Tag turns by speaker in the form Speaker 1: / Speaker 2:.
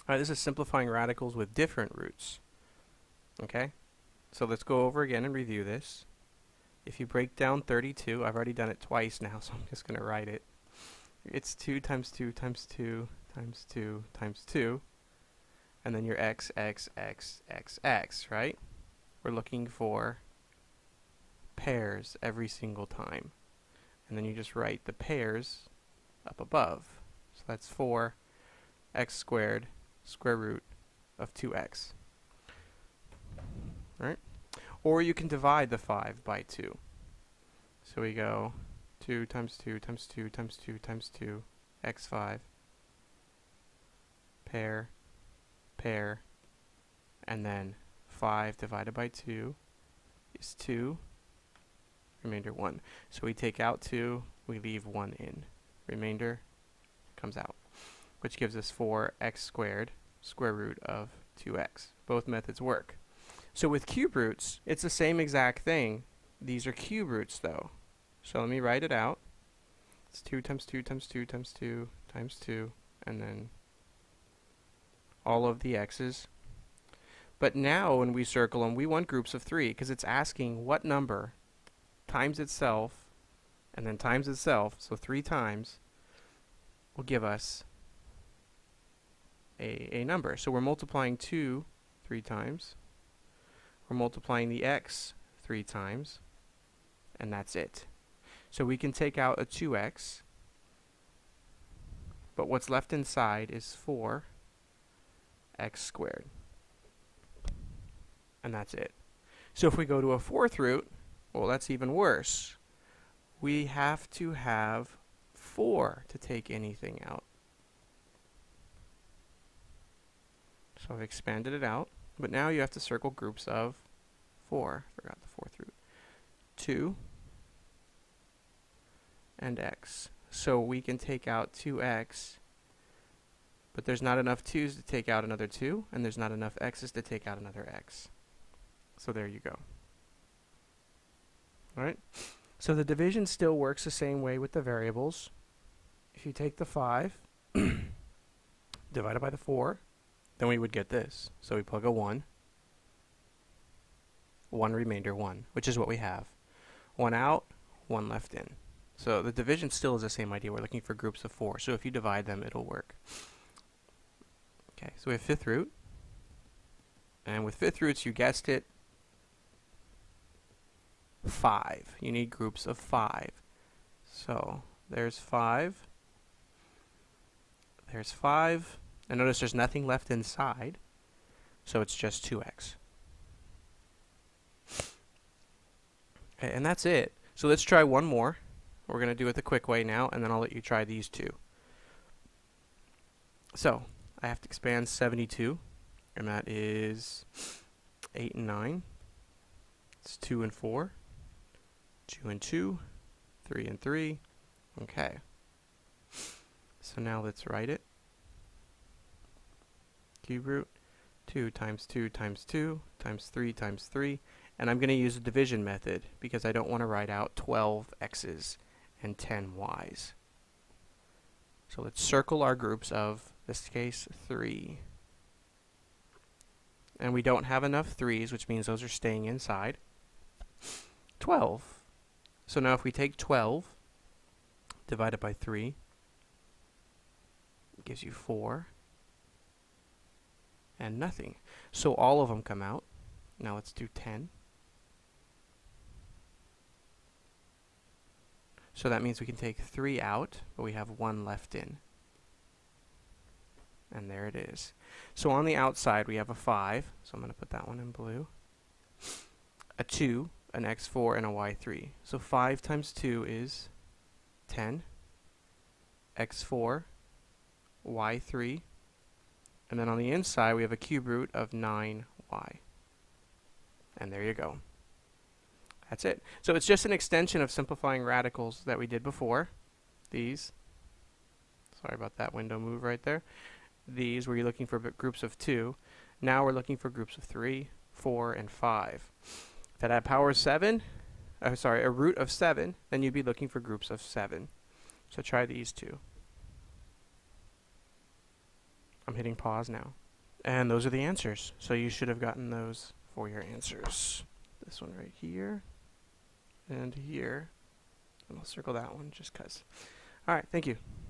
Speaker 1: All right, this is simplifying radicals with different roots. Okay, so let's go over again and review this. If you break down 32, I've already done it twice now, so I'm just going to write it. It's 2 times 2 times 2 times 2 times 2, and then your x, x, x, x, x, right? We're looking for pairs every single time. And then you just write the pairs up above. So that's 4 x squared square root of 2x. Right? Or you can divide the 5 by 2. So we go 2 times 2 times 2 times 2 times 2, x5, pair, pair, and then 5 divided by 2 is 2, remainder 1. So we take out 2, we leave 1 in. Remainder comes out, which gives us 4x squared square root of 2x. Both methods work. So with cube roots, it's the same exact thing. These are cube roots though. So let me write it out. It's 2 times 2 times 2 times 2 times 2, and then all of the x's. But now when we circle them, we want groups of 3 because it's asking what number times itself and then times itself, so 3 times, will give us a number. So we're multiplying 2 3 times. We're multiplying the x 3 times, and that's it. So we can take out a 2x, but what's left inside is 4x squared. And that's it. So if we go to a fourth root, well, that's even worse. We have to have 4 to take anything out. So I've expanded it out, but now you have to circle groups of 4. Forgot the fourth root. 2 and x. So we can take out 2x, but there's not enough 2's to take out another 2, and there's not enough x's to take out another x. So there you go. Alright? So the division still works the same way with the variables. If you take the 5 divided by the 4, then we would get this. So we plug a 1, remainder 1, which is what we have. 1 out, 1 left in. So the division still is the same idea. We're looking for groups of 4. So if you divide them, it'll work. Okay, so we have fifth root. And with fifth roots, you guessed it, 5. You need groups of 5. So there's 5. There's 5. And notice there's nothing left inside. So it's just 2x. Okay, and that's it. So let's try one more. We're going to do it the quick way now, and then I'll let you try these two. So I have to expand 72, and that is 8 and 9. It's 2 and 4. 2 and 2, 3 and 3. Okay. So now let's write it. Cube root 2 times 2 times 2 times 3 times 3. And I'm going to use the division method because I don't want to write out 12 x's and 10 y's. So let's circle our groups of, this case, 3. And we don't have enough 3's, which means those are staying inside. 12. So now if we take 12 divided by 3, it gives you 4 and nothing. So all of them come out. Now let's do 10. So that means we can take 3 out, but we have 1 left in. And there it is. So on the outside we have a 5, so I'm going to put that one in blue. A 2, an x4, and a y3. So 5 times 2 is 10. x4, y3. And then on the inside we have a cube root of 9y. And there you go. That's it. So it's just an extension of simplifying radicals that we did before. These. Sorry about that window move right there. These where you're looking for groups of 2. Now we're looking for groups of 3, 4, and 5. If that had power 7, a root of 7, then you'd be looking for groups of 7. So try these two. I'm hitting pause now. And those are the answers. So you should have gotten those for your answers. This one right here and here. And I'll circle that one just 'cause. Alright, thank you.